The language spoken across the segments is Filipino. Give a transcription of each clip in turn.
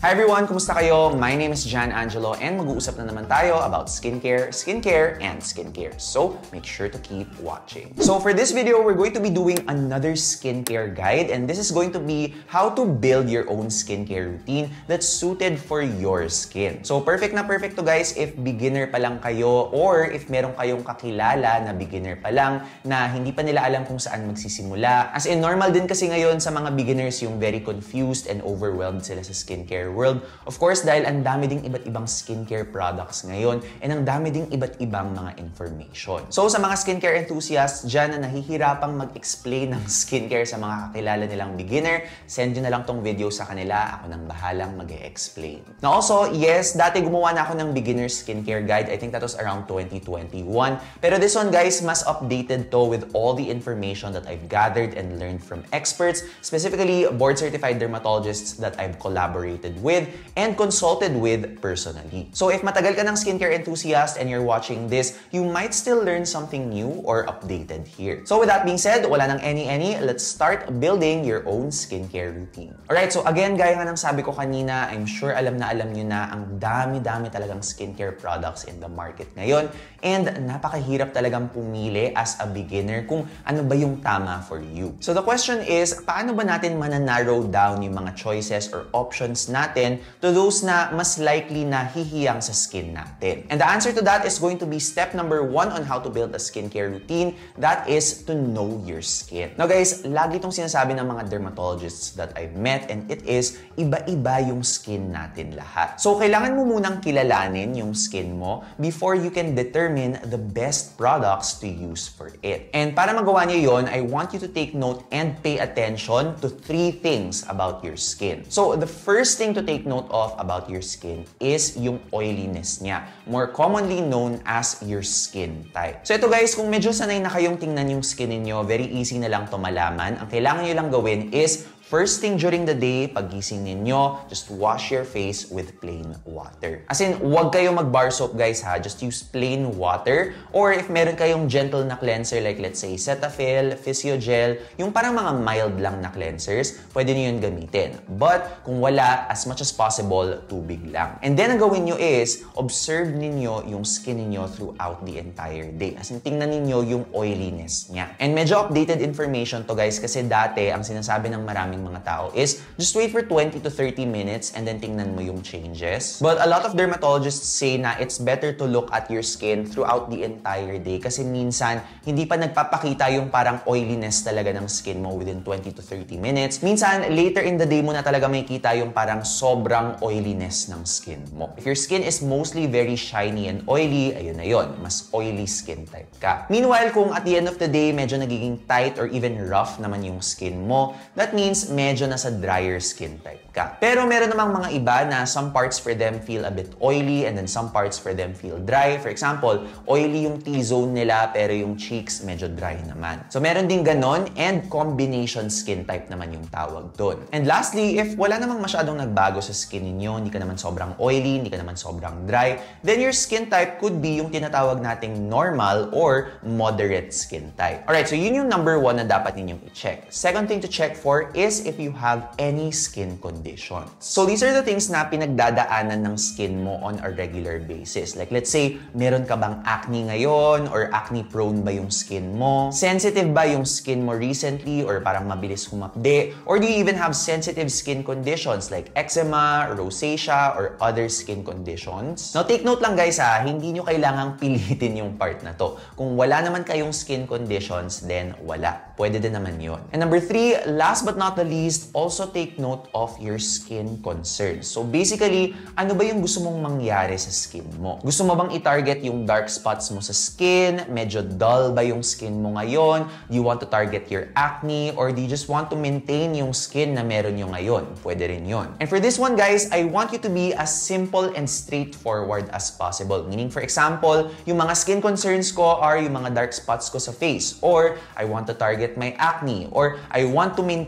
Hi everyone! Kumusta kayo? My name is Angelo and mag-uusap na naman tayo about skincare, and skincare. So, make sure to keep watching. So, for this video, we're going to be doing another skincare guide, and this is going to be how to build your own skincare routine that's suited for your skin. So, perfect na perfect to guys if beginner pa lang kayo or if meron kayong kakilala na beginner pa lang na hindi pa nila alam kung saan magsisimula. As in, normal din kasi ngayon sa mga beginners yung very confused and overwhelmed sila sa skincare world. Of course, dahil ang dami ding iba't ibang skincare products ngayon and ang dami ding iba't ibang mga information. So, sa mga skincare enthusiasts dyan na nahihirapang mag-explain ng skincare sa mga kakilala nilang beginner, send nyo na lang tong video sa kanila. Ako nang bahalang mag-e-explain. Now also, yes, dati gumawa na ako ng beginner skincare guide. I think that was around 2021. Pero this one, guys, mas updated to with all the information that I've gathered and learned from experts, specifically board-certified dermatologists that I've collaborated with and consulted with personally. So if matagal ka ng skincare enthusiast and you're watching this, you might still learn something new or updated here. So with that being said, wala nang any, let's start building your own skincare routine. Alright, so again, gaya nga ng sabi ko kanina, I'm sure alam nyo na ang dami-dami talagang skincare products in the market ngayon and napakahirap talagang pumili as a beginner kung ano ba yung tama for you. So the question is, paano ba natin mananarrow down yung mga choices or options natin to those na mas likely na hihiyang sa skin natin? And the answer to that is going to be step number 1 on how to build a skincare routine. That is to know your skin. Now guys, lagi itong sinasabi ng mga dermatologists that I've met and it is, iba-iba yung skin natin lahat. So kailangan mo munang kilalanin yung skin mo before you can determine the best products to use for it. And para magawa niyo yon, I want you to take note and pay attention to 3 things about your skin. So the first thing to take note of about your skin is yung oiliness niya, more commonly known as your skin type. So ito guys, kung medyo sanay na kayong tingnan yung skin niyo, very easy na lang to malaman. Ang kailangan niyo lang gawin is first thing during the day, pagising ninyo, just wash your face with plain water. As in, huwag kayo mag-bar soap guys ha, just use plain water. Or if meron kayong gentle na cleanser like let's say Cetaphil, Physiogel, yung parang mga mild lang na cleansers, pwede niyo yun gamitin. But kung wala, as much as possible, tubig lang. And then ang gawin nyo is, observe ninyo yung skin ninyo throughout the entire day. As in, tingnan ninyo yung oiliness niya. And medyo updated information to guys kasi dati, ang sinasabi ng maraming mga tao is just wait for 20 to 30 minutes and then tingnan mo yung changes. But a lot of dermatologists say na it's better to look at your skin throughout the entire day kasi minsan hindi pa nagpapakita yung parang oiliness talaga ng skin mo within 20 to 30 minutes. Minsan later in the day mo na talaga makikita yung parang sobrang oiliness ng skin mo. If your skin is mostly very shiny and oily, ayun na yun, mas oily skin type ka. Meanwhile, kung at the end of the day medyo nagiging tight or even rough naman yung skin mo, that means medyo nasa drier skin type ka. Pero meron namang mga iba na some parts for them feel a bit oily and then some parts for them feel dry. For example, oily yung T-zone nila pero yung cheeks medyo dry naman. So meron din ganon and combination skin type naman yung tawag doon. And lastly, if wala namang masyadong nagbago sa skin ninyo, hindi ka naman sobrang oily, hindi ka naman sobrang dry, then your skin type could be yung tinatawag nating normal or moderate skin type. Alright, so yun yung number 1 na dapat ninyong i-check. Second thing to check for is if you have any skin conditions. So these are the things na pinagdadaanan ng skin mo on a regular basis. Like let's say, meron ka bang acne ngayon or acne prone ba yung skin mo? Sensitive ba yung skin mo recently or parang mabilis humapde? Or do you even have sensitive skin conditions like eczema, rosacea, or other skin conditions? Now take note lang guys ha, hindi nyo kailangang pilitin yung part na to. Kung wala naman kayong skin conditions, then wala. Pwede din naman yun. And number 3, last but not the least, also take note of your skin concerns. So basically, ano ba yung gusto mong mangyari sa skin mo? Gusto mo bang i-target yung dark spots mo sa skin? Medyo dull ba yung skin mo ngayon? Do you want to target your acne? Or do you just want to maintain yung skin na meron nyo ngayon? Pwede rin yun. And for this one guys, I want you to be as simple and straightforward as possible. Meaning for example, yung mga skin concerns ko are yung mga dark spots ko sa face. Or I want to target my acne. Or I want to maintain yung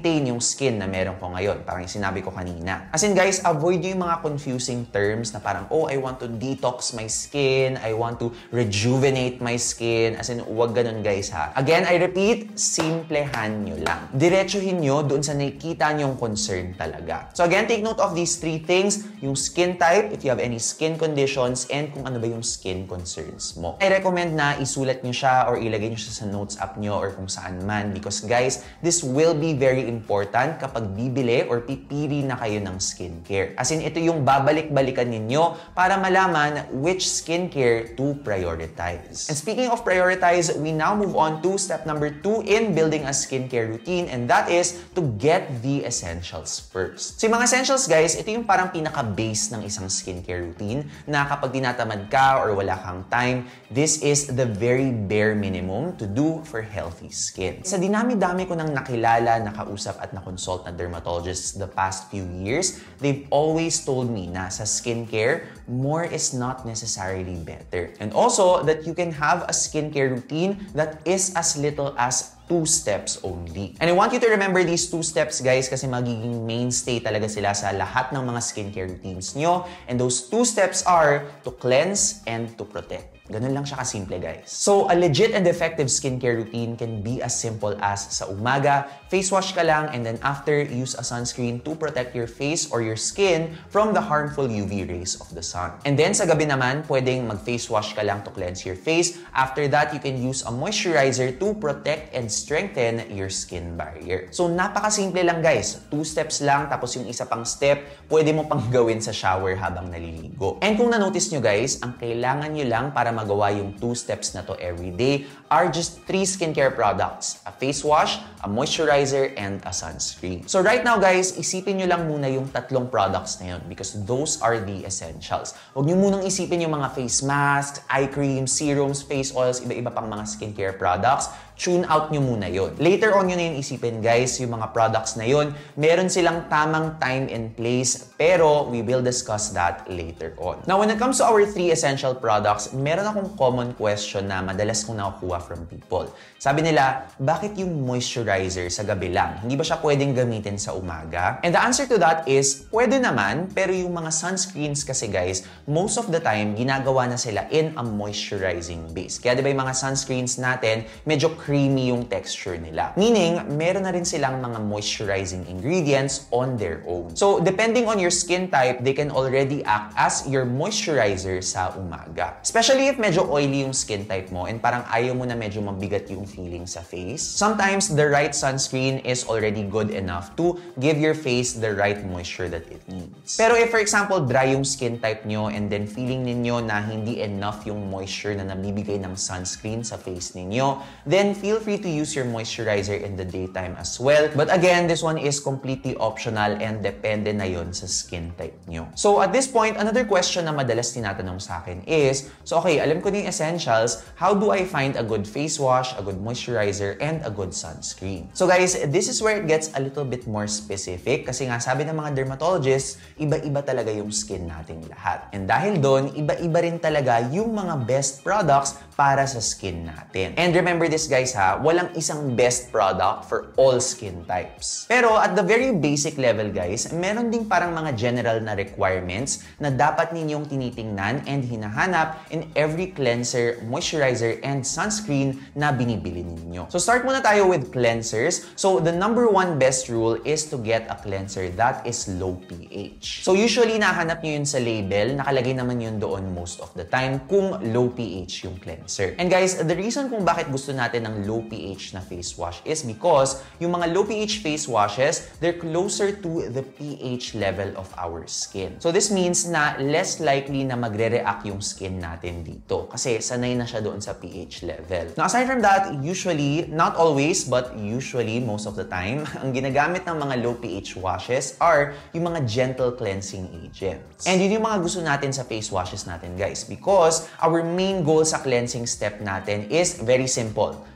skin na meron ko ngayon. Parang yung sinabi ko kanina. As in guys, avoid nyo yung mga confusing terms na parang, oh, I want to detox my skin, I want to rejuvenate my skin. As in, huwag ganun guys ha. Again, I repeat, simplehan nyo lang. Diretsuhin nyo doon sa nakikita nyong concern talaga. So again, take note of these 3 things. Yung skin type, if you have any skin conditions, and kung ano ba yung skin concerns mo. I recommend na isulat nyo siya or ilagay nyo siya sa notes app nyo or kung saan man because guys, this will be very important kapag bibili or pipili na kayo ng skincare. As in, ito yung babalik-balikan ninyo para malaman which skincare to prioritize. And speaking of prioritize, we now move on to step number 2 in building a skincare routine, and that is to get the essentials first. So yung mga essentials guys, ito yung parang pinaka-base ng isang skincare routine na kapag tinatamad ka or wala kang time, this is the very bare minimum to do for healthy skin. Sa dinami-dami ko nang nakilala, nakausap at nakonsult na dermatologists the past few years, they've always told me na sa skincare, more is not necessarily better. And also, that you can have a skincare routine that is as little as 2 steps only. And I want you to remember these 2 steps, guys, kasi magiging mainstay talaga sila sa lahat ng mga skincare routines nyo. And those 2 steps are to cleanse and to protect. Ganun lang siya kasimple, guys. So, a legit and effective skincare routine can be as simple as sa umaga, face wash ka lang, and then after, use a sunscreen to protect your face or your skin from the harmful UV rays of the sun. And then sa gabi naman, pwedeng mag-face wash ka lang to cleanse your face. After that, you can use a moisturizer to protect and strengthen your skin barrier. So, napakasimple lang, guys. 2 steps lang, tapos yung isa pang step, pwede mo pang gawin sa shower habang naliligo. And kung na-notice nyo, guys, ang kailangan nyo lang para magawa yung 2 steps na to every day are just 3 skincare products. A face wash, a moisturizer, and a sunscreen. So right now guys, isipin nyo lang muna yung 3 products na yun because those are the essentials. Huwag nyo munang isipin yung mga face masks, eye creams, serums, face oils, iba-iba pang mga skincare products. Tune out nyo muna yun. Later on yun na yung isipin guys, yung mga products na yun, meron silang tamang time and place, pero we will discuss that later on. Now, when it comes to our 3 essential products, meron akong common question na madalas kong nakukuha from people. Sabi nila, bakit yung moisturizer sa gabi lang? Hindi ba siya pwedeng gamitin sa umaga? And the answer to that is, pwede naman, pero yung mga sunscreens kasi guys, most of the time, ginagawa na sila in a moisturizing base. Kaya diba yung mga sunscreens natin, medyo creamy yung texture nila. Meaning, meron na rin silang mga moisturizing ingredients on their own. So, depending on your skin type, they can already act as your moisturizer sa umaga. Especially if medyo oily yung skin type mo and parang ayaw mo na medyo mabigat yung feeling sa face. Sometimes, the right sunscreen is already good enough to give your face the right moisture that it needs. Pero if, for example, dry yung skin type nyo and then feeling ninyo na hindi enough yung moisture na nabibigay ng sunscreen sa face ninyo, then feel free to use your moisturizer in the daytime as well. But again, this one is completely optional and depende na yon sa skin type nyo. So at this point, another question na madalas tinatanong sa akin is, so okay, alam ko na yung essentials, how do I find a good face wash, a good moisturizer, and a good sunscreen? So guys, this is where it gets a little bit more specific kasi nga sabi ng mga dermatologists, iba-iba talaga yung skin nating lahat. And dahil doon, iba-iba rin talaga yung mga best products para sa skin natin. And remember this guys ha, walang isang best product for all skin types. Pero at the very basic level guys, meron ding parang mga general na requirements na dapat ninyong tinitingnan and hinahanap in every cleanser, moisturizer, and sunscreen na binibili ninyo. So start muna tayo with cleansers. So the number 1 best rule is to get a cleanser that is low pH. So usually nahanap nyo yun sa label, nakalagay naman yun doon most of the time kung low pH yung cleanser. And guys, the reason kung bakit gusto natin ng low pH na face wash is because yung mga low pH face washes, they're closer to the pH level of our skin. So this means na less likely na magre-react yung skin natin dito kasi sanay na siya doon sa pH level. Now aside from that, usually, not always, but usually most of the time, ang ginagamit ng mga low pH washes are yung mga gentle cleansing agents. And yun yung mga gusto natin sa face washes natin guys because our main goal sa cleansing step natin is very simple.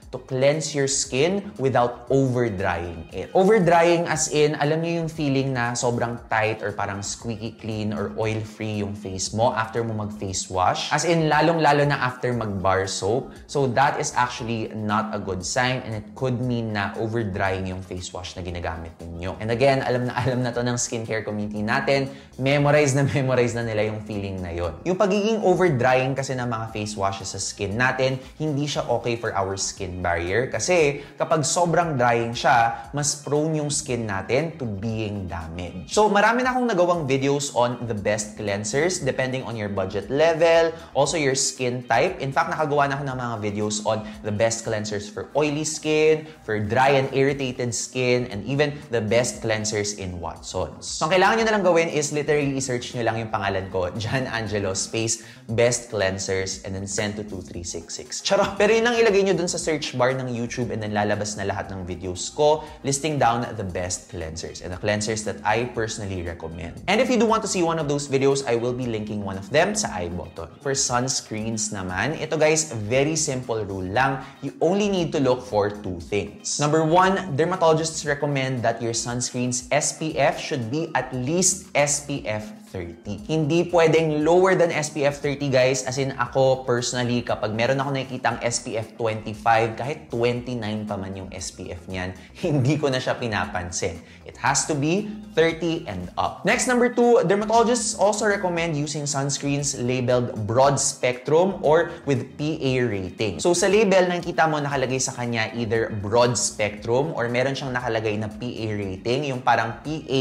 to cleanse your skin without over-drying it. Over-drying as in, alam niyo yung feeling na sobrang tight or parang squeaky clean or oil-free yung face mo after mo mag-face wash. As in, lalong-lalo na after mag-bar soap. So that is actually not a good sign and it could mean na over-drying yung face wash na ginagamit ninyo. And again, alam na to ng skincare community natin, memorize na nila yung feeling na yon. Yung pagiging over-drying kasi ng mga face washes sa skin natin, hindi siya okay for our skin barrier kasi kapag sobrang drying siya, mas prone yung skin natin to being damaged. So marami na akong nagawang videos on the best cleansers depending on your budget level, also your skin type. In fact, nakagawa na ako ng mga videos on the best cleansers for oily skin, for dry and irritated skin, and even the best cleansers in Watsons. So ang kailangan nyo na lang gawin is literally i-search nyo lang yung pangalan ko, NON-ACNE space best cleansers and then send to 2366. Charot! Pero yun lang ilagay nyo dun sa search bar ng YouTube and then lalabas na lahat ng videos ko listing down the best cleansers and the cleansers that I personally recommend. And if you do want to see one of those videos, I will be linking one of them sa I button. For sunscreens naman, ito guys, very simple rule lang. You only need to look for two things. Number one, dermatologists recommend that your sunscreen's SPF should be at least SPF 30. Hindi pwedeng lower than SPF 30 guys. As in ako personally, kapag meron ako nakikitang SPF 25, kahit 29 pa man yung SPF niyan, hindi ko na siya pinapansin. It has to be 30 and up. Next, number two, dermatologists also recommend using sunscreens labeled broad spectrum or with PA rating. So sa label, nakikita mo nakalagay sa kanya either broad spectrum or meron siyang nakalagay na PA rating, yung parang PA+++++.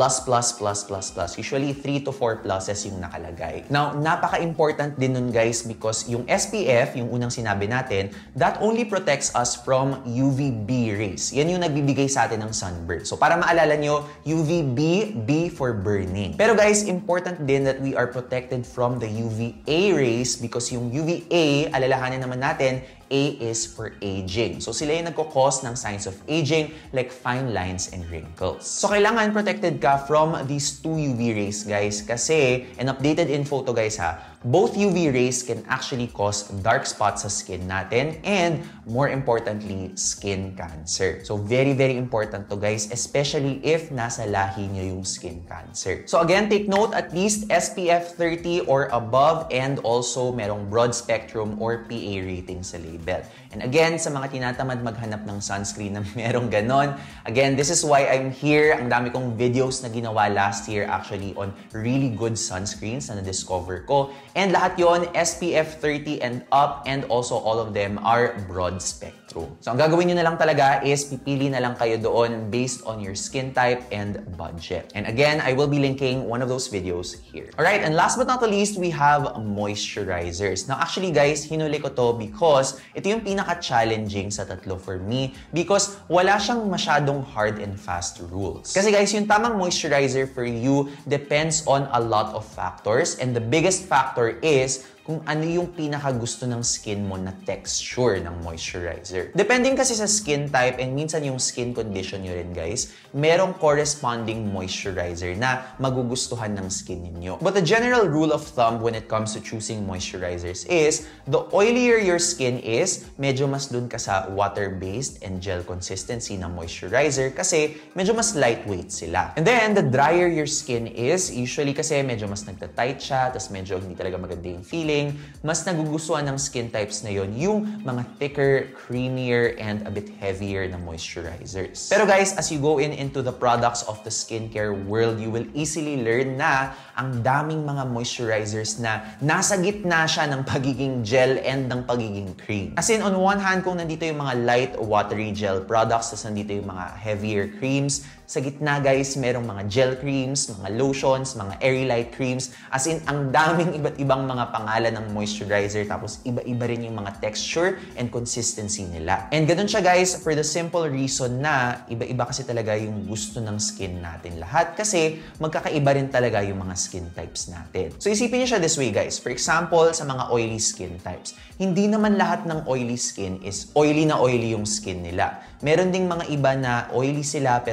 Usually 3 to 4 pluses yung nakalagay. Now, napaka-important din nun guys because yung SPF, yung unang sinabi natin, that only protects us from UVB rays. Yan yung nagbibigay sa atin ng sunburn. So para maalala nyo, UVB, B for burning. Pero guys, important din that we are protected from the UVA rays because yung UVA, alalahanin naman natin, A is for aging. So sila yung nagko-cause ng signs of aging like fine lines and wrinkles. So kailangan protected ka from these two UV rays guys kasi, and updated info to guys ha, both UV rays can actually cause dark spots sa skin natin and more importantly, skin cancer. So very important to guys, especially if nasa lahi nyo yung skin cancer. So again, take note, at least SPF 30 or above and also merong broad spectrum or PA rating sa label. And again, sa mga tinatamad maghanap ng sunscreen na merong ganon, again, this is why I'm here. Ang dami kong videos na ginawa last year actually on really good sunscreens na na-discover ko. And lahat yon SPF 30 and up and also all of them are broad spectrum. So ang gagawin nyo na lang talaga is pipili na lang kayo doon based on your skin type and budget. And again, I will be linking one of those videos here. Alright, and last but not the least, we have moisturizers. Now actually guys, hinuli ko to because ito yung pinaka-challenging sa tatlo for me because wala siyang masyadong hard and fast rules. Kasi guys, yung tamang moisturizer for you depends on a lot of factors and the biggest factor is kung ano yung pinaka-gusto ng skin mo na texture ng moisturizer. Depending kasi sa skin type and minsan yung skin condition nyo rin guys, merong corresponding moisturizer na magugustuhan ng skin ninyo. But the general rule of thumb when it comes to choosing moisturizers is the oilier your skin is, medyo mas dun ka sa water-based and gel consistency ng moisturizer kasi medyo mas lightweight sila. And then, the drier your skin is, usually kasi medyo mas nagta-tight siya, tas medyo hindi talaga maganda yung feeling, mas nagugustuhan ng skin types na yon yung mga thicker, creamier, and a bit heavier na moisturizers. Pero guys, as you go into the products of the skincare world, you will easily learn na ang daming mga moisturizers na nasa gitna siya ng pagiging gel and ng pagiging cream. As in, on one hand, kung nandito yung mga light, watery gel products, tas nandito yung mga heavier creams, sa gitna guys, merong mga gel creams, mga lotions, mga airy light creams. As in, ang daming iba't ibang mga pangalan ng moisturizer tapos iba-iba rin yung mga texture and consistency nila. And ganun siya guys for the simple reason na iba-iba kasi talaga yung gusto ng skin natin lahat kasi magkakaiba rin talaga yung mga skin types natin. So isipin niyo siya this way guys. For example, sa mga oily skin types, hindi naman lahat ng oily skin is oily na oily yung skin nila. Meron ding mga iba na oily sila pero may konting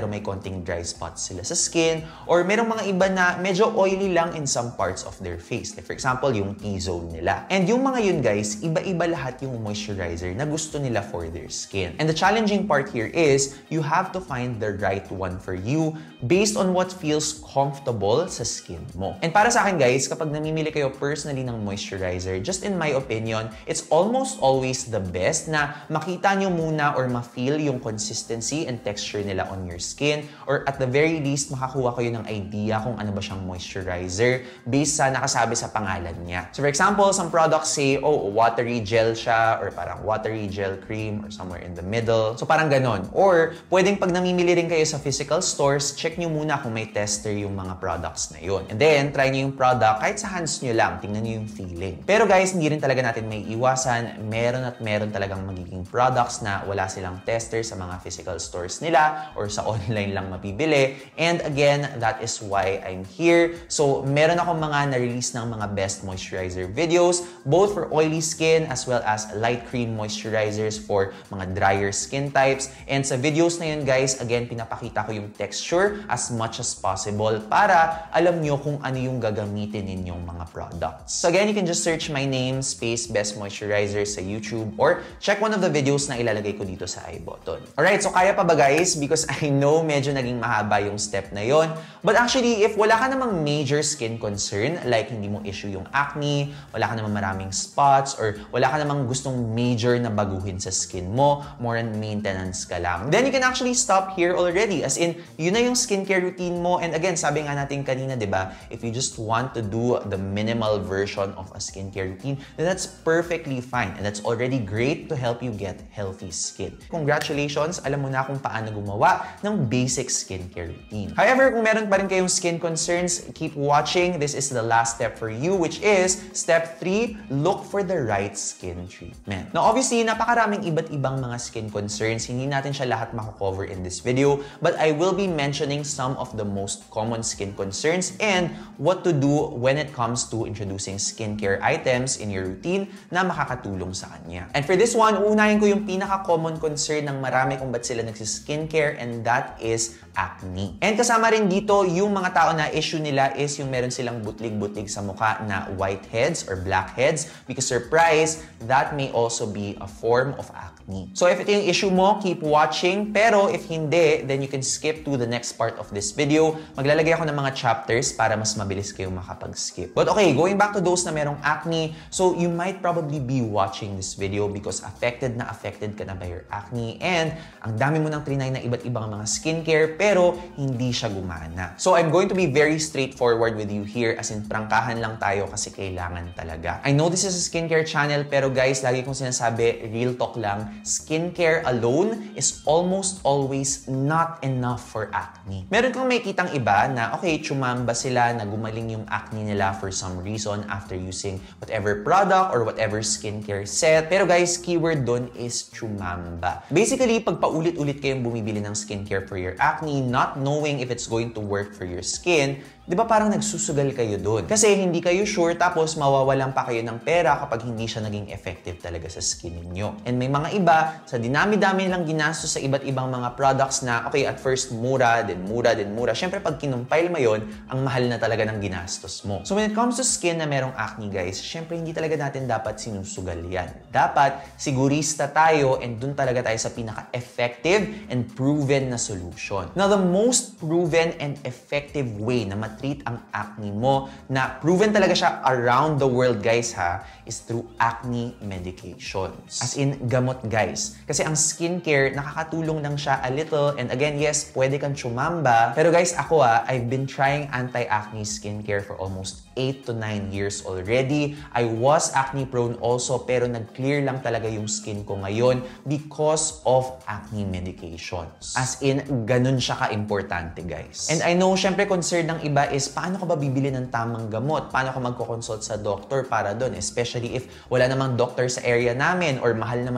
konting dry spots sila sa skin, or merong mga iba na medyo oily lang in some parts of their face. Like for example, yung T-zone nila. And yung mga yun guys, iba-iba lahat yung moisturizer na gusto nila for their skin. And the challenging part here is, you have to find the right one for you based on what feels comfortable sa skin mo. And para sa akin guys, kapag namimili kayo personally ng moisturizer, just in my opinion, it's almost always the best na makita nyo muna or ma-feel yung consistency and texture nila on your skin, or at the very least, makakuha kayo ng idea kung ano ba siyang moisturizer based sa nakasabi sa pangalan niya. So for example, some products say, oh, watery gel siya, or parang watery gel cream, or somewhere in the middle. So parang ganon. Or pwedeng pag namimili rin kayo sa physical stores, check nyo muna kung may tester yung mga products na yun. And then, try nyo yung product kahit sa hands nyo lang. Tingnan nyo yung feeling. Pero guys, hindi rin talaga natin may iwasan. Meron talagang magiging products na wala silang tester sa mga physical stores nila or sa online lang mapibili. And again, that is why I'm here. So, meron akong mga na-release ng mga best moisturizer videos, both for oily skin as well as light cream moisturizers for mga drier skin types. And sa videos na yun guys, again, pinapakita ko yung texture as much as possible para alam nyo kung ano yung gagamitin ninyong mga products. So again, you can just search my name, space best moisturizer sa YouTube, or check one of the videos na ilalagay ko dito sa I button. Alright, so kaya pa ba guys? Because I know medyo naging mahaba yung step na yon. But actually, if wala ka namang major skin concern, like hindi mo issue yung acne, wala ka namang maraming spots, or wala ka namang gustong major na baguhin sa skin mo, more on maintenance ka lang, then you can actually stop here already. As in, yun na yung skincare routine mo. And again, sabi nga natin kanina, diba, if you just want to do the minimal version of a skincare routine, then that's perfectly fine. And that's already great to help you get healthy skin. Congratulations, alam mo na kung paano gumawa ng basic skincare routine. However, kung meron pa rin kayong skin concerns, keep watching. This is the last step for you, which is step 3, look for the right skin treatment. Now, obviously, napakaraming iba't ibang mga skin concerns. Hindi natin siya lahat mako-cover in this video, but I will be mentioning some of the most common skin concerns and what to do when it comes to introducing skincare items in your routine na makakatulong sa kanya. And for this one, uunahin ko yung pinaka-common concern ng marami kung ba't sila nagsiskincare, and that is acne. And kasama rin dito, yung mga tao na issue nila is yung meron silang butlig-butlig sa mukha na whiteheads or blackheads, because surprise, that may also be a form of acne. So if ito yung issue mo, keep watching. Pero if hindi, then you can skip to the next part of this video. Maglalagay ako ng mga chapters para mas mabilis kayong makapag-skip. But okay, going back to those na merong acne, so you might probably be watching this video because affected ka na by your acne, and ang dami mo nang trinay na iba't ibang mga skincare pero hindi siya gumana. So I'm going to be very straightforward with you here, as in prangkahan lang tayo kasi kailangan talaga. I know this is a skincare channel, pero guys, lagi kong sinasabi, real talk lang, skincare alone is almost always not enough for acne. Meron kang may kitang iba na okay, tsumamba sila, na gumaling yung acne nila for some reason after using whatever product or whatever skincare set. Pero guys, keyword dun is tsumamba. Basically, pag paulit-ulit kayong bumibili ng skincare for your acne, not knowing if it's going to work for your skin, di ba parang nagsusugal kayo doon? Kasi hindi kayo sure, tapos mawawalan pa kayo ng pera kapag hindi siya naging effective talaga sa skin ninyo. And may mga iba, sa dinami-dami lang ginastos sa iba't ibang mga products na, okay, at first mura, then mura, then mura. Siyempre, pag kinumpile mo yun, ang mahal na talaga ng ginastos mo. So when it comes to skin na merong acne, guys, siyempre hindi talaga natin dapat sinusugal yan. Dapat sigurista tayo, and dun talaga tayo sa pinaka-effective and proven na solution. Now, the most proven and effective way na treat ang acne mo, na proven talaga siya around the world, guys ha, is through acne medications. As in, gamot, guys. Kasi ang skincare, nakakatulong lang siya a little, and again, yes, pwede kang tsumamba. Pero guys, ako I've been trying anti-acne skincare for almost 8 to 9 years already. I was acne prone also, pero nag-clear lang talaga yung skin ko ngayon because of acne medications. As in, ganun siya ka-importante, guys. And I know, syempre, concern ng iba is, paano ka ba bibili ng tamang gamot? Paano ka magko-consult sa doctor para doon? Especially if wala namang doctor sa area namin or mahal naman magpa-doctor.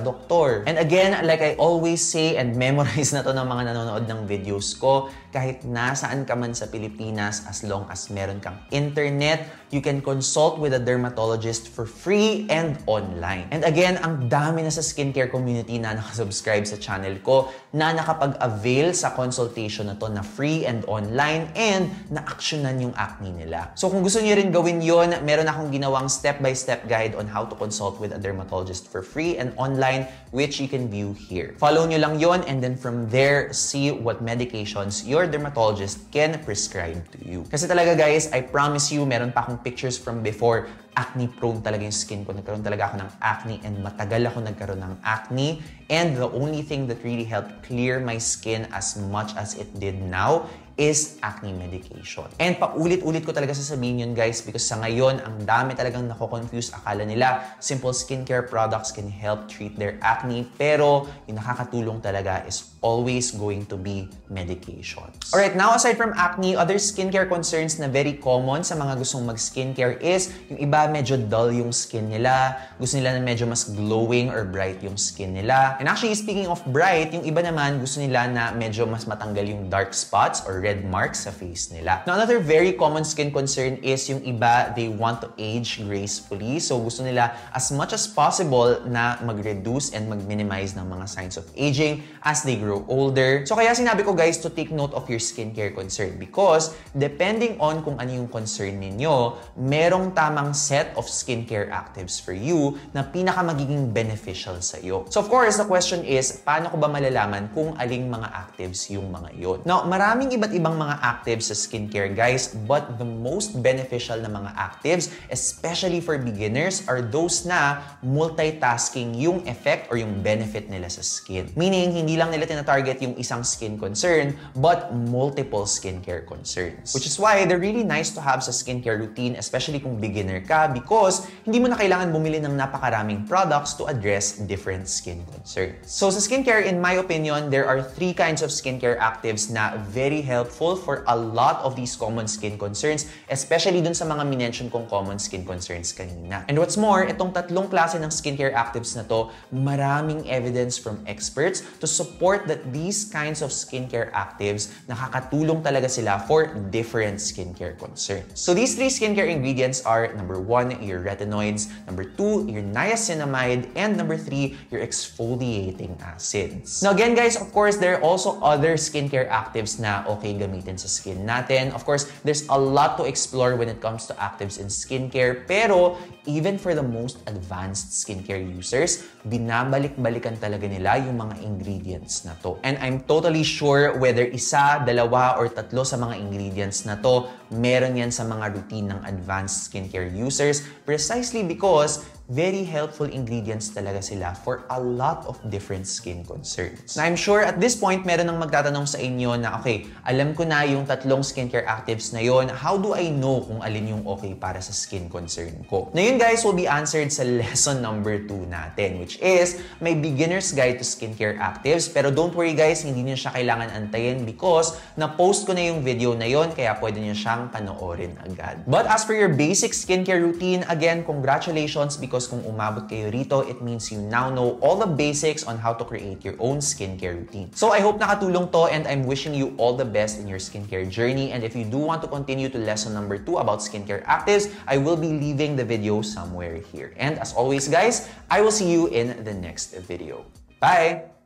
doktor. And again, like I always say, and memorize na to ng mga nanonood ng videos ko, kahit nasaan ka man sa Pilipinas, as long as meron kang internet, you can consult with a dermatologist for free and online. And again, ang dami na sa skincare community na nakasubscribe sa channel ko na nakapag-avail sa consultation na to na free and online and na-actionan yung acne nila. So kung gusto niyo rin gawin yon, meron akong ginawang step-by-step guide on how to consult with a dermatologist for free and online, which you can view here. Follow nyo lang yon, and then from there, see what medications your dermatologist can prescribe to you. Kasi talaga guys, I promise you, meron pa akong pictures from before. Acne prone talaga yung skin ko. Nagkaroon talaga ako ng acne and matagal ako nagkaroon ng acne. And the only thing that really helped clear my skin as much as it did now is acne medication. And paulit-ulit ko talaga sasabihin yun guys because sa ngayon, ang dami talagang nako-confuse. Akala nila simple skincare products can help treat their acne, pero yung nakakatulong talaga is always going to be medications. Alright, now aside from acne, other skincare concerns na very common sa mga gustong mag-skincare is yung iba medyo dull yung skin nila, gusto nila na medyo mas glowing or bright yung skin nila. And actually, speaking of bright, yung iba naman gusto nila na medyo mas matanggal yung dark spots or red marks sa face nila. Now, another very common skin concern is yung iba, they want to age gracefully. So, gusto nila as much as possible na mag-reduce and mag-minimize ng mga signs of aging as they grow older. So, kaya sinabi ko guys to take note of your skincare concern because depending on kung ano yung concern ninyo, merong tamang set of skincare actives for you na pinaka magiging beneficial sa iyo. So, of course, the question is, paano ko ba malalaman kung aling mga actives yung mga yon? Now, maraming iba't ibang mga actives sa skincare guys, but the most beneficial na mga actives, especially for beginners, are those na multitasking yung effect or yung benefit nila sa skin. Meaning, hindi lang nila tina-target yung isang skin concern, but multiple skincare concerns. Which is why they're really nice to have sa skincare routine, especially kung beginner ka, because hindi mo na kailangan bumili ng napakaraming products to address different skin concerns. So sa skincare, in my opinion, there are 3 kinds of skincare actives na very helpful for a lot of these common skin concerns, especially dun sa mga minention kong common skin concerns kanina. And what's more, itong 3 klase ng skincare actives na to, maraming evidence from experts to support that these kinds of skincare actives, nakakatulong talaga sila for different skincare concerns. So these 3 skincare ingredients are number 1, your retinoids, number 2, your niacinamide, and number 3, your exfoliating acids. Now again guys, of course, there are also other skincare actives na okay gamitin sa skin natin. Of course, there's a lot to explore when it comes to actives in skincare, pero even for the most advanced skincare users, binabalik-balikan talaga nila yung mga ingredients na to. And I'm totally sure whether isa, dalawa, or 3 sa mga ingredients na to, meron yan sa mga routine ng advanced skincare users precisely because very helpful ingredients talaga sila for a lot of different skin concerns. Now, I'm sure at this point, meron nang magtatanong sa inyo na, okay, alam ko na yung 3 skincare actives na yon. How do I know kung alin yung okay para sa skin concern ko? Na yun guys will be answered sa lesson number 2 natin, which is may beginner's guide to skincare actives. Pero don't worry guys, hindi niyo siya kailangan antayin because na-post ko na yung video na yon, kaya pwede niyo siyang panoorin agad. But as for your basic skincare routine, again, congratulations because kung umabot kayo rito, it means you now know all the basics on how to create your own skincare routine. So I hope nakatulong to and I'm wishing you all the best in your skincare journey. And if you do want to continue to lesson number 2 about skincare actives, I will be leaving the video somewhere here. And as always guys, I will see you in the next video. Bye!